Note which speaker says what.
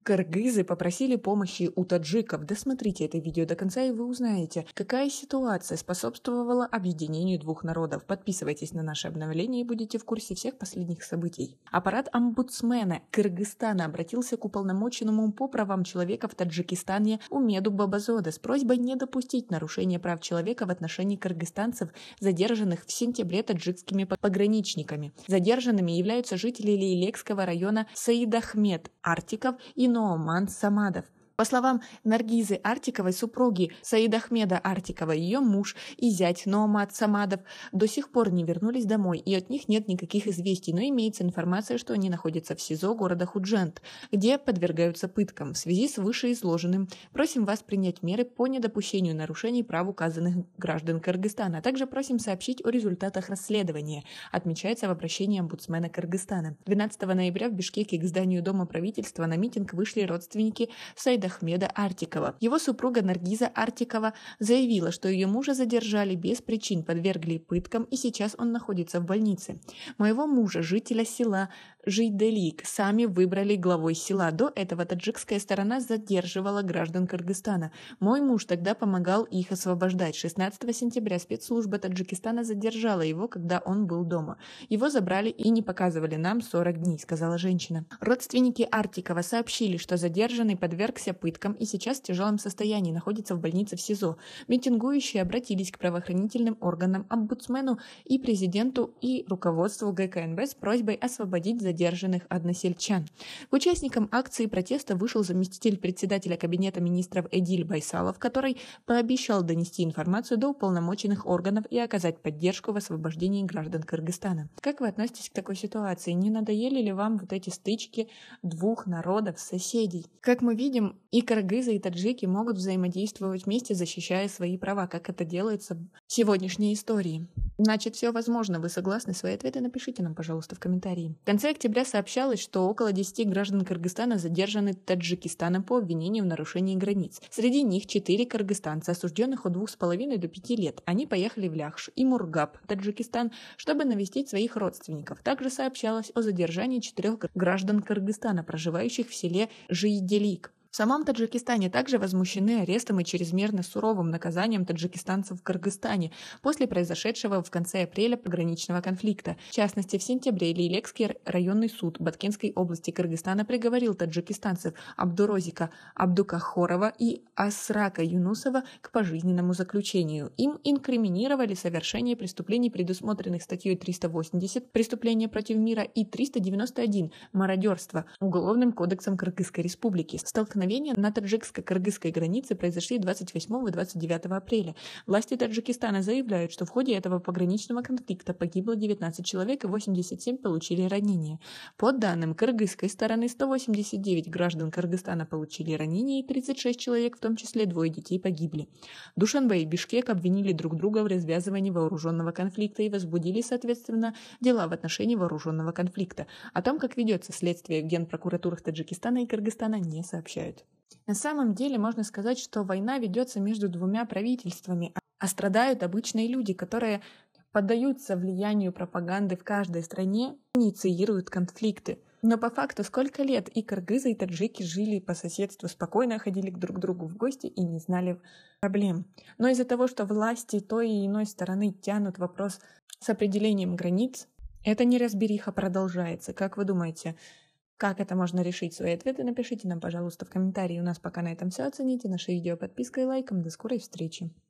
Speaker 1: Кыргызы попросили помощи у таджиков. Досмотрите это видео до конца, и вы узнаете, какая ситуация способствовала объединению двух народов. Подписывайтесь на наши обновления и будете в курсе всех последних событий. Аппарат омбудсмена Кыргызстана обратился к уполномоченному по правам человека в Таджикистане Умеду Бабазоде с просьбой не допустить нарушения прав человека в отношении кыргызстанцев, задержанных в сентябре таджикскими пограничниками. Задержанными являются жители Лейлекского района Саидахмед Артиков и Нооман Самадов. По словам Наргизы Артиковой, супруги Саидахмеда Артикова, ее муж и зять Ноомад Самадов до сих пор не вернулись домой, и от них нет никаких известий, но имеется информация, что они находятся в СИЗО города Худжент, где подвергаются пыткам. В связи с вышеизложенным просим вас принять меры по недопущению нарушений прав указанных граждан Кыргызстана, а также просим сообщить о результатах расследования, отмечается в обращении омбудсмена Кыргызстана. 12 ноября в Бишкеке к зданию Дома правительства на митинг вышли родственники Саидахмеда Артикова. Его супруга Наргиза Артикова заявила, что ее мужа задержали без причин, подвергли пыткам, и сейчас он находится в больнице. Моего мужа, жителя села Жийделик, сами выбрали главой села. До этого таджикская сторона задерживала граждан Кыргызстана. Мой муж тогда помогал их освобождать. 16 сентября спецслужба Таджикистана задержала его, когда он был дома. Его забрали и не показывали нам 40 дней, сказала женщина. Родственники Артикова сообщили, что задержанный подвергся пыткам и сейчас в тяжелом состоянии находится в больнице в СИЗО. Митингующие обратились к правоохранительным органам, омбудсмену и президенту и руководству ГКНБ с просьбой освободить задержанных односельчан. К участникам акции протеста вышел заместитель председателя Кабинета министров Эдиль Байсалов, который пообещал донести информацию до уполномоченных органов и оказать поддержку в освобождении граждан Кыргызстана. Как вы относитесь к такой ситуации? Не надоели ли вам вот эти стычки двух народов, соседей? Как мы видим, и кыргызы, и таджики могут взаимодействовать вместе, защищая свои права, как это делается в сегодняшней истории. Значит, все возможно. Вы согласны? Свои ответы напишите нам, пожалуйста, в комментарии. В конце октября сообщалось, что около 10 граждан Кыргызстана задержаны Таджикистаном по обвинению в нарушении границ. Среди них 4 кыргызстанца, осужденных от 2,5 до 5 лет. Они поехали в Ляхш и Мургаб, Таджикистан, чтобы навестить своих родственников. Также сообщалось о задержании 4 граждан Кыргызстана, проживающих в селе Жийделик. В самом Таджикистане также возмущены арестом и чрезмерно суровым наказанием таджикистанцев в Кыргызстане после произошедшего в конце апреля пограничного конфликта. В частности, в сентябре Лейлекский районный суд Баткенской области Кыргызстана приговорил таджикистанцев Абдурозика Абдукахорова и Асрака Юнусова к пожизненному заключению. Им инкриминировали совершение преступлений, предусмотренных статьей 380 «Преступление против мира» и 391 «Мародерство» Уголовным кодексом Кыргызской республики. Столкновения на таджикско-кыргызской границе произошли 28 и 29 апреля. Власти Таджикистана заявляют, что в ходе этого пограничного конфликта погибло 19 человек и 87 получили ранения. По данным кыргызской стороны, 189 граждан Кыргызстана получили ранения и 36 человек, в том числе 2 детей, погибли. Душанбе и Бишкек обвинили друг друга в развязывании вооруженного конфликта и возбудили, соответственно, дела в отношении вооруженного конфликта. О том, как ведется следствие в генпрокуратурах Таджикистана и Кыргызстана, не сообщают. На самом деле можно сказать, что война ведется между двумя правительствами, а страдают обычные люди, которые поддаются влиянию пропаганды в каждой стране, инициируют конфликты. Но по факту сколько лет и кыргызы, и таджики жили по соседству, спокойно ходили друг к другу в гости и не знали проблем. Но из-за того, что власти той и иной стороны тянут вопрос с определением границ, эта неразбериха продолжается. Как вы думаете, как это можно решить? Свои ответы напишите нам, пожалуйста, в комментарии. У нас пока на этом все. Оцените наше видео подпиской и лайком. До скорой встречи.